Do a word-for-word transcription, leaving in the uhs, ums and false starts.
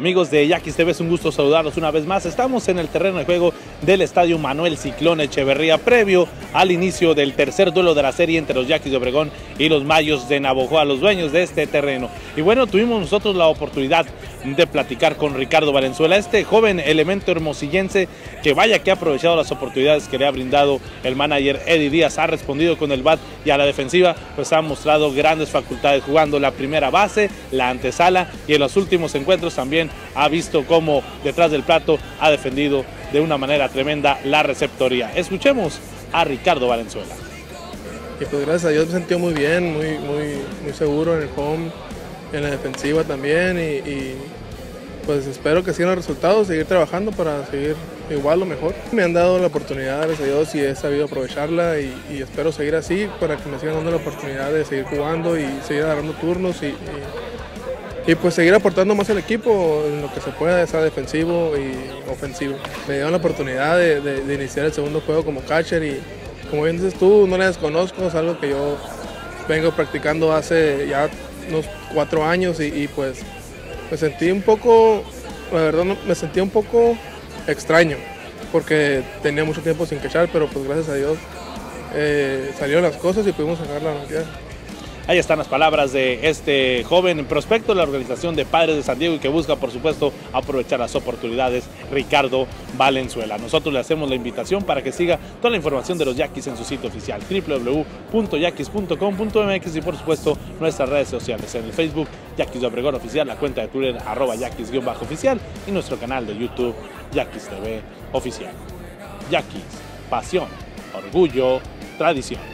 Amigos de Yaquis T V, es un gusto saludarlos una vez más. Estamos en el terreno de juego del Estadio Manuel Ciclón Echeverría, previo al inicio del tercer duelo de la serie entre los Yaquis de Obregón y los Mayos de Navojoa, los dueños de este terreno. Y bueno, tuvimos nosotros la oportunidad de platicar con Ricardo Valenzuela, este joven elemento hermosillense que vaya que ha aprovechado las oportunidades que le ha brindado el manager Eddie Díaz, ha respondido con el bat y a la defensiva pues ha mostrado grandes facultades jugando la primera base, la antesala, y en los últimos encuentros también ha visto cómo detrás del plato ha defendido de una manera tremenda la receptoría. Escuchemos a Ricardo Valenzuela. Y pues gracias a Dios me sentí muy bien, muy, muy, muy seguro en el home, en la defensiva también, y, y pues espero que sigan los resultados, seguir trabajando para seguir igual o mejor. Me han dado la oportunidad, gracias a Dios, y he sabido aprovecharla, y, y espero seguir así para que me sigan dando la oportunidad de seguir jugando y seguir agarrando turnos y, y, y pues seguir aportando más al equipo en lo que se pueda, sea defensivo y ofensivo. Me dieron la oportunidad de, de, de iniciar el segundo juego como catcher y como bien dices tú, no la desconozco, es algo que yo vengo practicando hace ya unos cuatro años y, y pues me sentí un poco, la verdad me sentí un poco extraño porque tenía mucho tiempo sin catchar, pero pues gracias a Dios eh, salieron las cosas y pudimos sacar la cantidad. Ahí están las palabras de este joven prospecto de la organización de Padres de San Diego y que busca, por supuesto, aprovechar las oportunidades, Ricardo Valenzuela. Nosotros le hacemos la invitación para que siga toda la información de los Yaquis en su sitio oficial, doble u doble u doble u punto yaquis punto com punto m x, y por supuesto nuestras redes sociales, en el Facebook Yaquis de Obregón Oficial, la cuenta de Twitter arroba Yaquis-oficial y nuestro canal de YouTube Yaquis T V Oficial. Yaquis, pasión, orgullo, tradición.